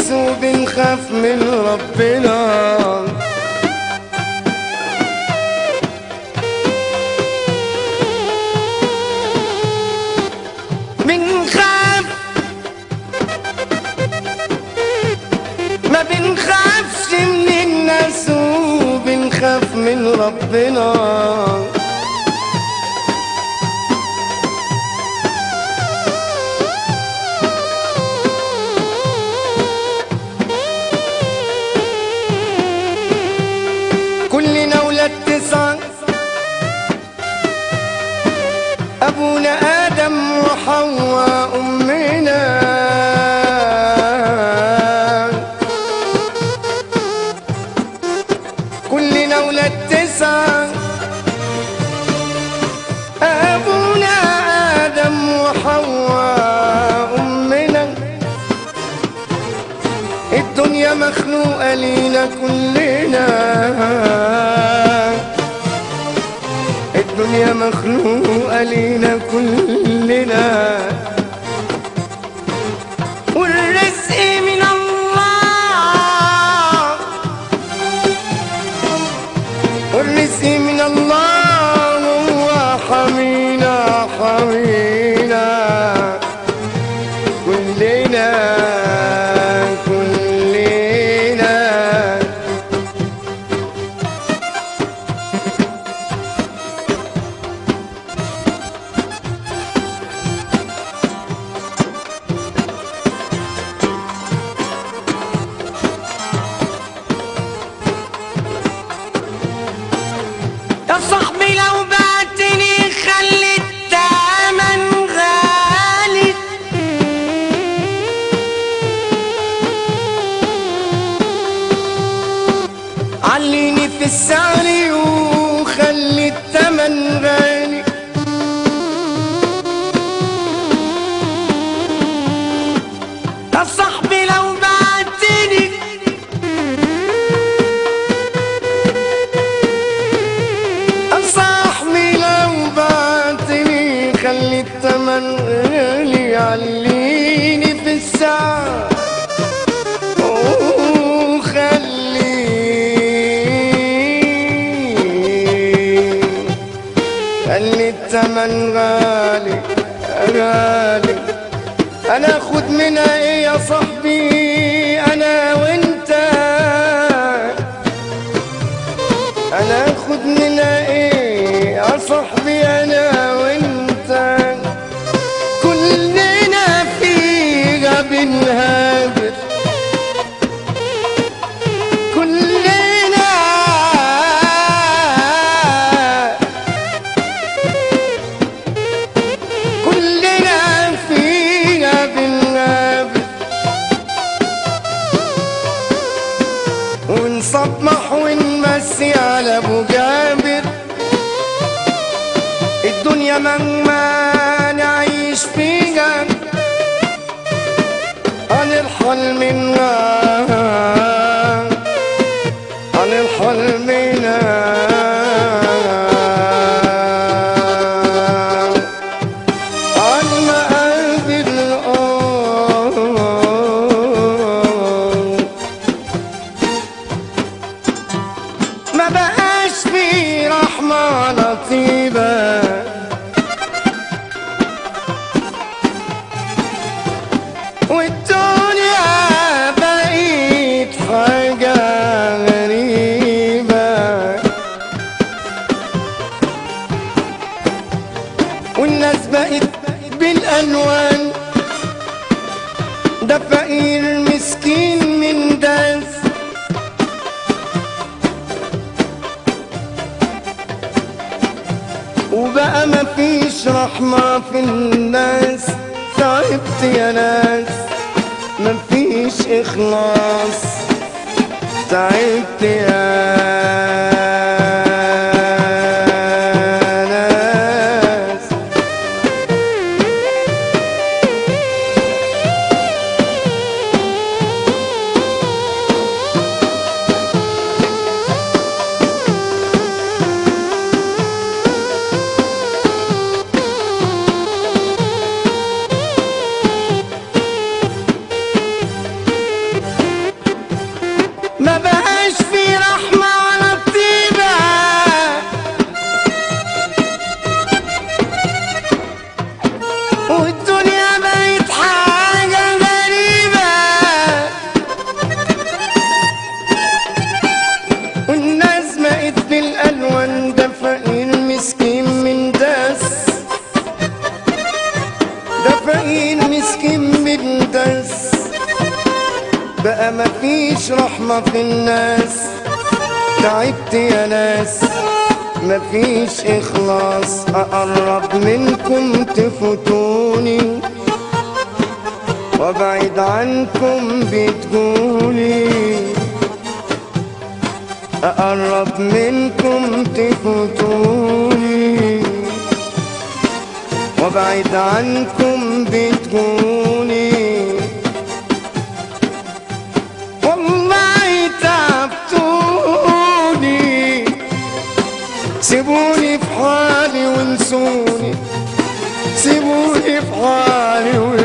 الناس وبنخاف من ربنا. ما بنخافش من الناس وبنخاف من ربنا. كلنا ولاد تسعة، أبونا آدم وحواء أمنا. كلنا ولاد تسعة، أبونا آدم وحواء أمنا. الدنيا مخلوقة لينا كلنا، الدنيا مخلوقة لينا كلنا. والرزق من الله، والرزق من الله، هو حمينا حمينا كلنا كلنا. يا صاحبي لو بعتني خلي التمن غالي. عليني في السعر وخلي التمن غالي. يا صاحبي لو بعتني خلي التمن غالي. عليني في الساعة وخلي التمن غالي غالي. انا اخد منها ايه يا صاحبي انا وانت؟ انا اخد منها ايه يا صاحبي انا وانت؟ كلنا فيها بنهابر، كلنا كلنا فيها بنهابر. ونصبح ونمسي على ابو جابر. الدنيا مهما نعيش فيها هنرحل منها، هنرحل منها. عن مقابر ما بقاش في رحمة لطيفة. والدنيا بقيت حاجة غريبة، والناس بقت بالألوان. ده فقير مسكين من داس، وبقى مفيش رحمة في الناس. تعبت يا ناس مفيش إخلاص، تعبت يا ناس. بقى مفيش رحمة في الناس، تعبت يا ناس مفيش إخلاص. أقرب منكم تفوتوني وابعد عنكم بتقولي، أقرب منكم تفوتوني وابعد عنكم بتقولي. والله تعبتوني، سيبوني في حالي وانسوني، سيبوني في حالي